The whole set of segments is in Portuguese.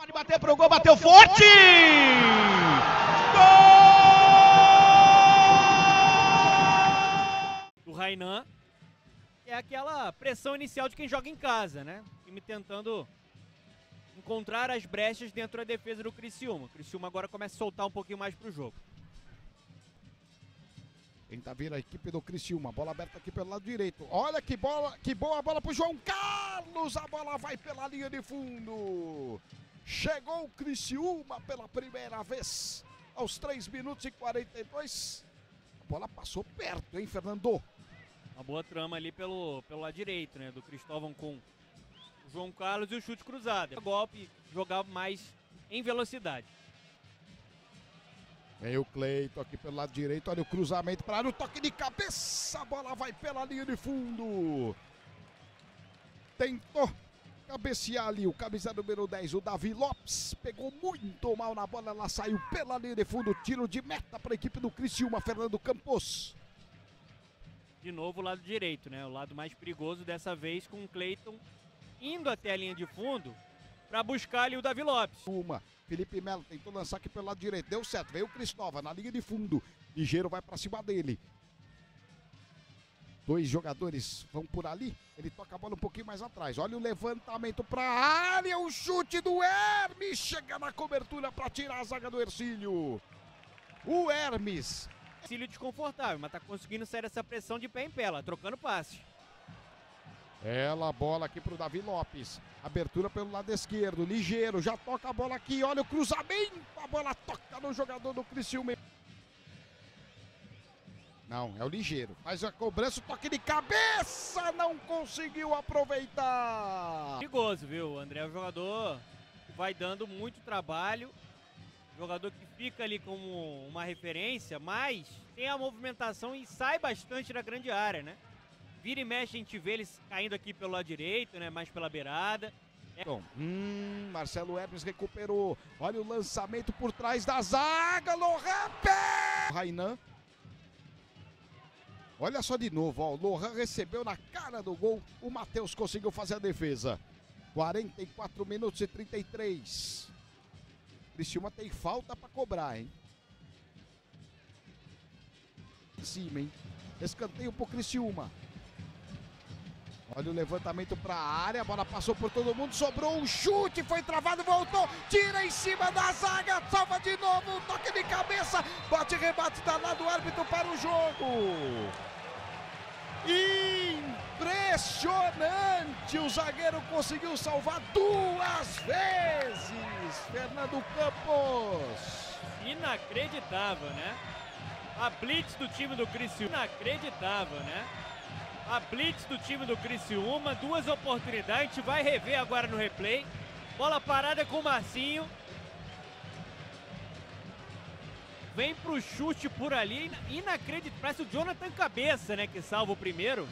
Pode bater pro gol, bateu forte! Gol! Do Rainan. É aquela pressão inicial de quem joga em casa, né? O time tentando encontrar as brechas dentro da defesa do Criciúma. O Criciúma agora começa a soltar um pouquinho mais pro jogo. Tenta vir a equipe do Criciúma, bola aberta aqui pelo lado direito. Olha que bola, que boa bola pro João Carlos, a bola vai pela linha de fundo. Chegou o Criciúma pela primeira vez, aos 3 minutos e 42. A bola passou perto, hein, Fernando? Uma boa trama ali pelo lado direito, né? Do Cristóvão com o João Carlos e o chute cruzado. Golpe, jogar mais em velocidade. Vem o Cleiton aqui pelo lado direito, olha o cruzamento para o toque de cabeça, a bola vai pela linha de fundo. Tentou cabecear ali o camisa número 10, o Davi Lopes, pegou muito mal na bola, ela saiu pela linha de fundo, tiro de meta para a equipe do Criciúma, Fernando Campos. De novo o lado direito, né? O lado mais perigoso dessa vez com o Cleiton indo até a linha de fundo para buscar ali o Davi Lopes. Felipe Melo tentou lançar aqui pelo lado direito, deu certo, veio o Cristóvão na linha de fundo, ligeiro vai para cima dele. 2 jogadores vão por ali, ele toca a bola um pouquinho mais atrás, olha o levantamento para a área, o chute do Hermes, chega na cobertura para tirar a zaga do Hercílio. O Hermes. Hercílio desconfortável, mas tá conseguindo sair dessa pressão de pé em pé, lá, trocando passe. Ela, bola aqui pro Davi Lopes, abertura pelo lado esquerdo, ligeiro, já toca a bola aqui, olha o cruzamento, a bola toca no jogador do Criciúma. Não, é o ligeiro, faz a cobrança, o toque de cabeça, não conseguiu aproveitar. Perigoso, viu? O André é um jogador que vai dando muito trabalho, jogador que fica ali como uma referência, mas tem a movimentação e sai bastante da grande área, né? Vira e mexe, a gente vê eles caindo aqui pelo lado direito, né? Mais pela beirada. Marcelo Hermes recuperou. Olha o lançamento por trás da zaga. Lohan Rainan. Olha só de novo, ó. O Lohan recebeu na cara do gol. O Matheus conseguiu fazer a defesa. 44 minutos e 33. Criciúma tem falta para cobrar, hein? Em cima, hein? Escanteio pro Criciúma. Olha o levantamento para a área, a bola passou por todo mundo, sobrou um chute, foi travado, voltou, tira em cima da zaga, salva de novo, toque de cabeça, bate e rebate danado, o árbitro para o jogo. Impressionante, o zagueiro conseguiu salvar 2 vezes, Fernando Campos. Inacreditável, né? A blitz do time do Criciúma, inacreditável, né? A blitz do time do Criciúma, 2 oportunidades, a gente vai rever agora no replay. Bola parada com o Marcinho. Vem pro chute por ali, inacreditável. Parece o Jonathan Cabeça, né, que salva o primeiro.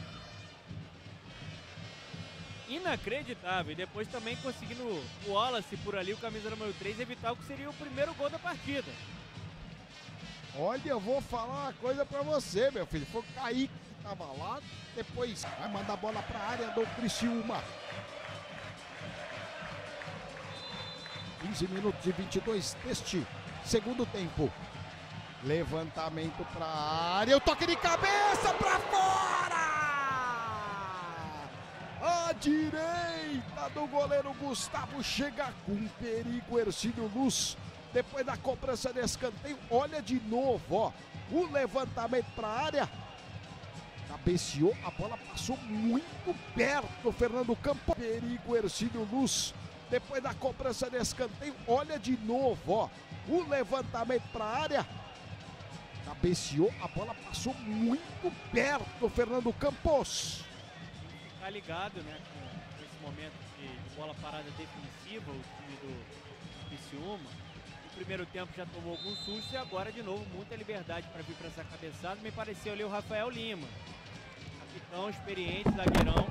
Inacreditável. E depois também conseguindo o Wallace por ali, o camisa número 3, evitar o que seria o primeiro gol da partida. Olha, eu vou falar uma coisa pra você, meu filho. Foi o Kaique que tava lá, depois vai mandar a bola pra área do Criciúma. 15 minutos e 22 deste segundo tempo. Levantamento pra área, o toque de cabeça pra fora! A direita do goleiro Gustavo chega com perigo, Hercílio Luz. Depois da cobrança de escanteio, olha de novo, ó, o levantamento para a área, cabeceou, a bola passou muito perto, Fernando Campos, perigo, Hercílio Luz, depois da cobrança de escanteio, olha de novo, ó, o levantamento para a área, cabeceou, a bola passou muito perto, Fernando Campos. Ficar ligado, né, com esse momento de bola parada defensiva, o time do Criciúma. No primeiro tempo já tomou algum susto e agora de novo muita liberdade para vir para essa cabeçada. Me pareceu ali o Rafael Lima, capitão experiente, zagueirão.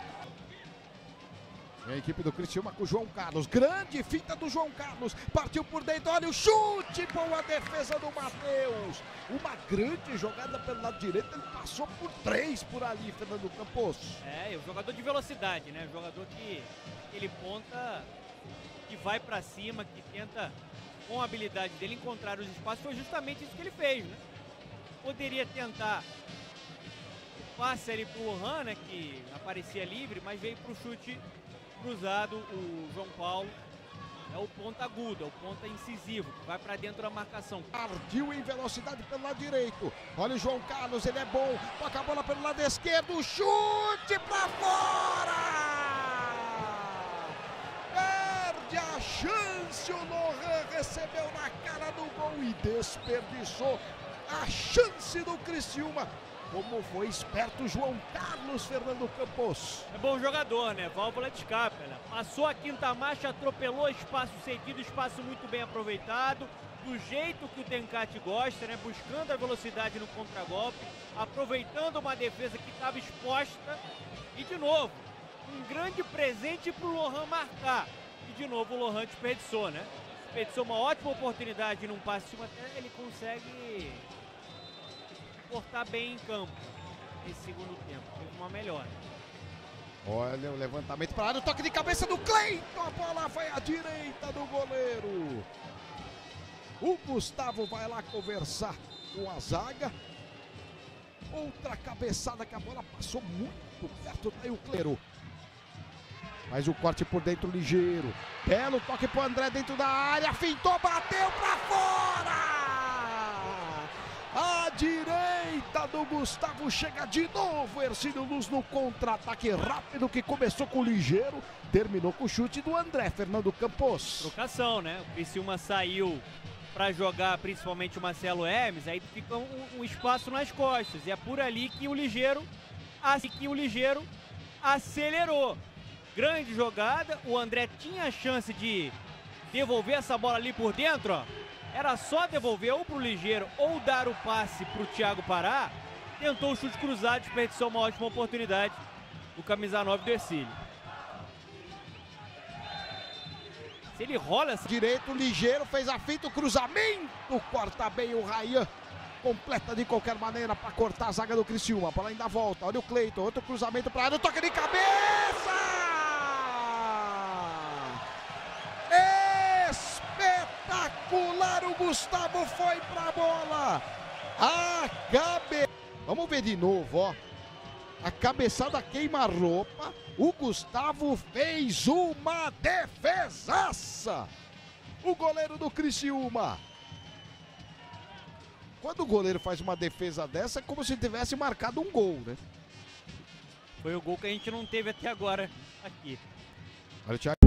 A equipe do Criciúma com o João Carlos, grande fita do João Carlos, partiu por dentro, olha o chute, boa defesa do Matheus. Uma grande jogada pelo lado direito, ele passou por 3 por ali, Fernando Campos. É, o jogador de velocidade, né? O jogador que ele ponta que vai para cima, que tenta, com a habilidade dele, encontrar os espaços. Foi justamente isso que ele fez, né? Poderia tentar o passe ali pro Lohan, né, que aparecia livre, mas veio pro chute cruzado. O João Paulo é o ponta agudo, é o ponta incisivo, que vai para dentro da marcação. Partiu em velocidade pelo lado direito. Olha o João Carlos, ele é bom. Toca a bola pelo lado esquerdo, chute para fora! Perde a chance, o Lohan recebeu na cara do gol e desperdiçou a chance do Criciúma. Como foi esperto João Carlos Fernando Campos. É bom jogador, né? Válvula de escape, né? Passou a quinta marcha, atropelou espaço cedido, espaço muito bem aproveitado, do jeito que o Tencate gosta, né? Buscando a velocidade no contragolpe, aproveitando uma defesa que estava exposta. E de novo, um grande presente para o Lohan marcar. E de novo o Lohan desperdiçou, né? Desperdiçou uma ótima oportunidade num passe de cima, até ele consegue portar bem em campo nesse segundo tempo. Teve uma melhora. Olha o levantamento para a área, o toque de cabeça do Cleiton, a bola vai à direita do goleiro. O Gustavo vai lá conversar com a zaga. Outra cabeçada que a bola passou muito perto, tá aí o Cleiro. Faz o corte por dentro ligeiro. Belo toque pro André dentro da área, fintou, bateu para fora! A direita do Gustavo chega de novo, Hercílio Luz no contra-ataque rápido que começou com o ligeiro, terminou com o chute do André Fernando Campos. Trocação, né? O Criciúma saiu para jogar principalmente o Marcelo Hermes, aí fica um espaço nas costas, e é por ali que o ligeiro acelerou. Grande jogada, o André tinha a chance de devolver essa bola ali por dentro, ó. Era só devolver ou pro ligeiro ou dar o passe pro Thiago Pará. Tentou o chute cruzado, desperdiçou uma ótima oportunidade do camisa 9 do Hercílio. Se ele rola... Direito, ligeiro, fez a finta, o cruzamento, corta bem o Rayan. Completa de qualquer maneira para cortar a zaga do Criciúma. A bola ainda volta, olha o Cleiton, outro cruzamento para a área, toque de cabeça! Espetacular, o Gustavo foi pra bola. Vamos ver de novo, ó. A cabeçada queima-roupa. O Gustavo fez uma defesaça. O goleiro do Criciúma. Quando o goleiro faz uma defesa dessa, é como se tivesse marcado um gol, né? Foi o gol que a gente não teve até agora aqui. Olha o Thiago.